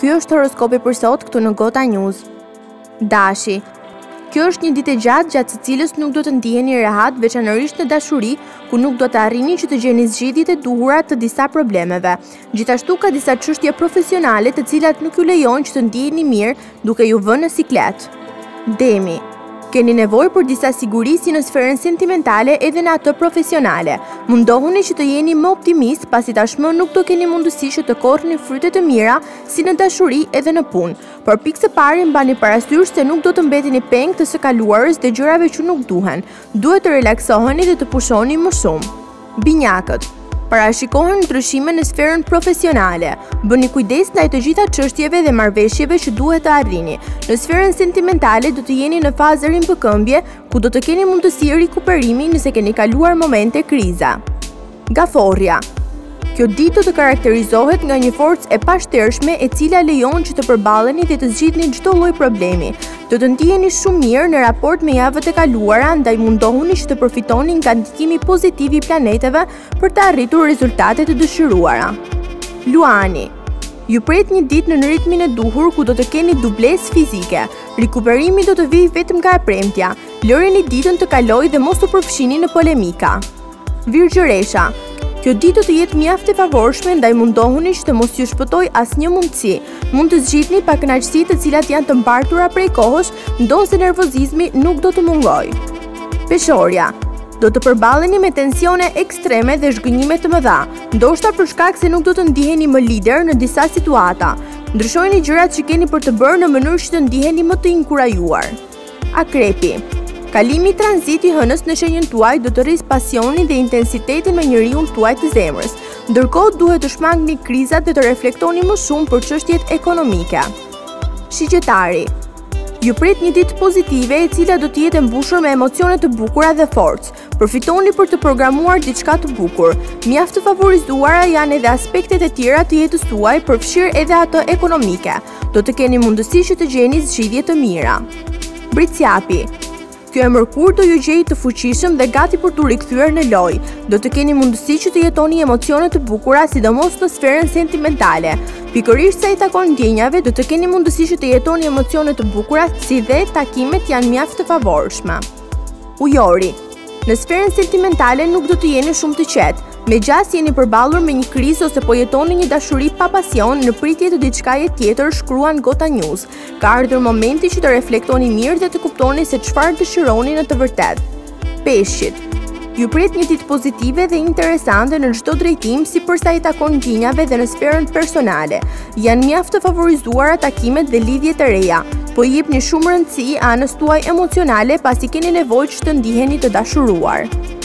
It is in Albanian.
Ky është horoskopi për sot këtu në Gota News. Dashi. Kjo është një ditë e gjatë së cilës nuk do të ndiheni rehat, veçanërisht në dashuri, ku nuk do të arrini që të gjeni zgjidhjet e duhura të disa problemeve. Gjithashtu ka disa çështje profesionale të cilat nuk ju lejojnë që të ndiheni mirë duke ju vënë në siklet. Demi. Keni nevojë për disa siguri si në sferën sentimentale edhe në atë profesionale. Mundohuni që të jeni më optimist, pasi tashmë nuk do keni mundësi që të korrni fryte të mira si në dashuri edhe në punë. Por pikë së pari mbani parasysh se nuk do të mbeteni peng të së kaluarës dhe gjërave që nuk duhen. Duhet të relaksoheni dhe të pushoni më shumë. Binjakët. Parashikohen ndryshime në sferën profesionale. Bëni kujdes ndaj të gjitha çështjeve dhe marrëveshjeve që duhet të arrini. Në sferën sentimentale do të jeni në fazë rimpëkëmbje, ku do të keni mundësi rikuperimi nëse keni kaluar momente kriza. Gaforria. Kjo ditë do të karakterizohet nga një forcë e pashtershme e cila lejon që të përballeni dhe të zgjidhni çdo lloj problemi. Do të ndiheni shumë mirë në raport me javët e kaluara, ndaj mundohuni që të përfitoni nga ndikimi pozitiv i planeteve për të arritur rezultatet e dëshiruara. Luani. Ju pret një ditë në ritmin e duhur ku do të keni dublesë fizike. Rikuperimi do të vijë vetëm nga e premtja. Lëreni ditën të kalojë dhe mos u përfshini në polemika. Virgjëresha. Kjo ditë do të jetë mjaft e favorshme, ndaj mundohuni që të mos ju shpëtojë asnjë mundësi. Mund të zgjidhni pa kënaqësi të cilat janë të mbartura prej kohësh, ndonse nervozizmi nuk do të mungojë. Peshorja. Do të përballeni me tensione ekstreme dhe zhgënjime të mëdha, ndoshta për shkak se nuk do të ndiheni më lider në disa situata. Ndryshojeni gjërat që keni për të bërë në mënyrë që të ndiheni më të inkurajuar. Akrepi. Kalimi i tranziti hënës në shenjën tuaj do të rrisë pasionin dhe intensitetin me njeriun tuaj të zemrës. Ndërkohë duhet të shmangni krizat dhe të reflektoni më shumë për çështjet ekonomike. Shigjetari. Ju pret një ditë pozitive e cila do të jetë mbushur me emocione të bukura dhe forcë. Përfitoni për të programuar diçka të bukur. Mjaft të favorizuara janë edhe aspektet e tjera të jetës tuaj, përfshirë edhe ato ekonomike. Do të keni mundësi që të gjeni zgjidhje të mira. Britsjapi. Kjo e mërkur do ju gjejë të fuqishëm dhe gati për t'u rikthyer në lojë. Do të keni mundësi që të jetoni emocione të bukura, sidomos në sferën sentimentale. Pikërisht sa i takon ndjenjave, do të keni mundësi që të jetoni emocione të bukura, si dhe takimet janë mjaft të favorshme. Ujori. Në sferën sentimentale nuk do të jeni shumë të qetë. Megjithëse jeni përballur me një krizë ose po jetoni një dashuri pa pasion në pritje të diçkaje tjetër, shkruan Gota News. Ka ardhur momenti që të reflektoni mirë dhe të kuptoni se çfarë dëshironi në të vërtetë. Peshqit. Ju pret një ditë pozitive dhe interesante në çdo drejtim, si përsa i takon ndjenjave dhe në sferën personale. Janë mjaft të favorizuara takimet dhe lidhjet e reja, po i jepni shumë rëndësi anës tuaj emocionale pasi keni nevojë që të ndiheni të dashuruar.